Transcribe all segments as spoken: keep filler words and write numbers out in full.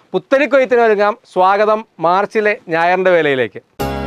പുത്തരിക്കൊയ്ത്തിനൊരുങ്ങാം. സ്വാഗതം മാർച്ചിലെ ഞായറിൻ്റെ വേലയിലേക്ക്.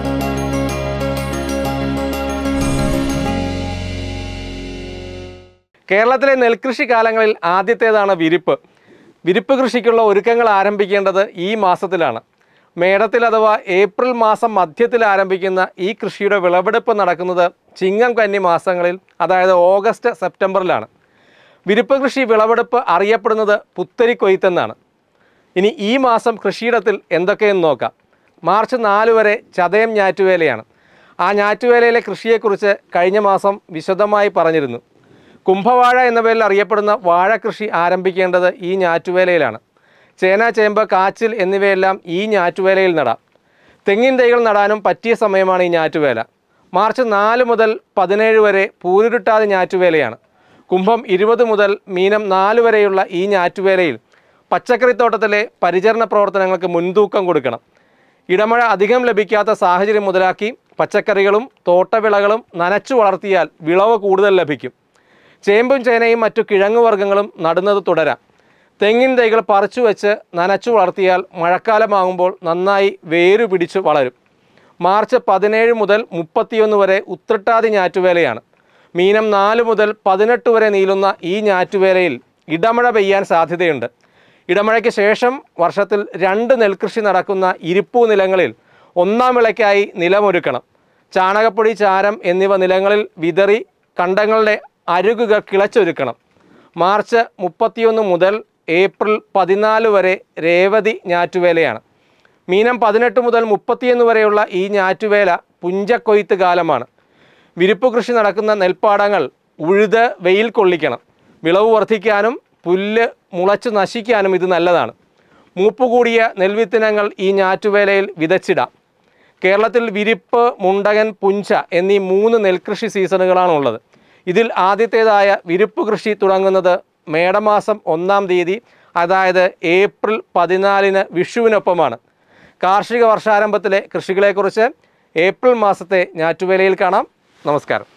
കേരളത്തിലെ നെൽകൃഷി കാലങ്ങളിൽ ആദ്യത്തേതാണ് വിരിപ്പ്. വിരിപ്പ് കൃഷിക്കുള്ള ഒരുക്കങ്ങൾ ആരംഭിക്കേണ്ടത് ഈ മാസത്തിലാണ്. മേടത്തിൽ അഥവാ ഏപ്രിൽ മാസം മധ്യത്തിൽ ആരംഭിക്കുന്ന ഈ കൃഷിയുടെ വിളവെടുപ്പ് നടക്കുന്നത് ചിങ്ങം കന്നി മാസങ്ങളിൽ, അതായത് ഓഗസ്റ്റ് സെപ്റ്റംബറിലാണ്. വിരിപ്പ് കൃഷി വിളവെടുപ്പ് അറിയപ്പെടുന്നത് പുത്തരിക്കൊയ്ത്തെന്നാണ്. ഇനി ഈ മാസം കൃഷിയിടത്തിൽ എന്തൊക്കെയെന്ന് നോക്കാം. മാർച്ച് നാല് വരെ ചതയം ഞാറ്റുവേലയാണ്. ആ ഞാറ്റുവേലയിലെ കൃഷിയെക്കുറിച്ച് കഴിഞ്ഞ മാസം വിശദമായി പറഞ്ഞിരുന്നു. കുംഭവാഴ എന്ന പേരിൽ അറിയപ്പെടുന്ന വാഴ കൃഷി ആരംഭിക്കേണ്ടത് ഈ ഞാറ്റുവേലയിലാണ്. ചേന, ചേമ്പ്, കാച്ചിൽ എന്നിവയെല്ലാം ഈ ഞാറ്റുവേലയിൽ നടാം. തെങ്ങിൻ തൈകൾ നടാനും പറ്റിയ സമയമാണ് ഈ ഞാറ്റുവേല. മാർച്ച് നാല് മുതൽ പതിനേഴ് വരെ പൂരുരുട്ടാതി ഞാറ്റുവേലയാണ്. കുംഭം ഇരുപത് മുതൽ മീനം നാല് വരെയുള്ള ഈ ഞാറ്റുവേലയിൽ പച്ചക്കറിത്തോട്ടത്തിലെ പരിചരണ പ്രവർത്തനങ്ങൾക്ക് മുൻതൂക്കം കൊടുക്കണം. ഇടമഴ അധികം ലഭിക്കാത്ത സാഹചര്യം മുതലാക്കി പച്ചക്കറികളും തോട്ടവിളകളും നനച്ചു വളർത്തിയാൽ വിളവ് കൂടുതൽ ലഭിക്കും. ചേമ്പും ചേനയും മറ്റു കിഴങ്ങുവർഗ്ഗങ്ങളും നടുന്നത് തുടരാം. തെങ്ങിൻ തൈകൾ പറിച്ചു വെച്ച് നനച്ചു വളർത്തിയാൽ മഴക്കാലമാകുമ്പോൾ നന്നായി വേരു പിടിച്ചു വളരും. മാർച്ച് പതിനേഴ് മുതൽ മുപ്പത്തിയൊന്ന് വരെ ഉത്രട്ടാതി ഞാറ്റുവേലയാണ്. മീനം നാല് മുതൽ പതിനെട്ട് വരെ നീളുന്ന ഈ ഞാറ്റുവേലയിൽ ഇടമഴ പെയ്യാൻ സാധ്യതയുണ്ട്. ഇടമഴയ്ക്ക് ശേഷം വർഷത്തിൽ രണ്ട് നെൽകൃഷി നടക്കുന്ന ഇരിപ്പു നിലങ്ങളിൽ ഒന്നാം വിളയ്ക്കായി നിലമൊരുക്കണം. ചാണകപ്പൊടി, ചാരം എന്നിവ നിലങ്ങളിൽ വിതറി കണ്ടങ്ങളുടെ അരുകുകൾ കിളച്ചൊരുക്കണം. മാർച്ച് മുപ്പത്തിയൊന്ന് മുതൽ ഏപ്രിൽ പതിനാല് വരെ രേവതി ഞാറ്റുവേലയാണ്. മീനം പതിനെട്ട് മുതൽ മുപ്പത്തിയൊന്ന് വരെയുള്ള ഈ ഞാറ്റുവേല പുഞ്ചക്കൊയ്ത്ത് കാലമാണ്. വിരിപ്പ് കൃഷി നടക്കുന്ന നെൽപ്പാടങ്ങൾ ഉഴുത് വെയിൽ കൊള്ളിക്കണം. വിളവ് വർദ്ധിക്കാനും പുല്ല് മുളച്ച് നശിക്കാനും ഇത് നല്ലതാണ്. മൂപ്പുകൂടിയ നെൽവിത്തിനങ്ങൾ ഈ ഞാറ്റുവേലയിൽ വിതച്ചിടാം. കേരളത്തിൽ വിരിപ്പ്, മുണ്ടകൻ, പുഞ്ച എന്നീ മൂന്ന് നെൽകൃഷി സീസണുകളാണുള്ളത്. ഇതിൽ ആദ്യത്തേതായ വിരിപ്പ് കൃഷി തുടങ്ങുന്നത് മേടമാസം ഒന്നാം തീയതി, അതായത് ഏപ്രിൽ പതിനാലിന് വിഷുവിനൊപ്പമാണ്. കാർഷിക വർഷാരംഭത്തിലെ കൃഷികളെക്കുറിച്ച് ഏപ്രിൽ മാസത്തെ ഞാറ്റുവേലയിൽ കാണാം. നമസ്കാരം.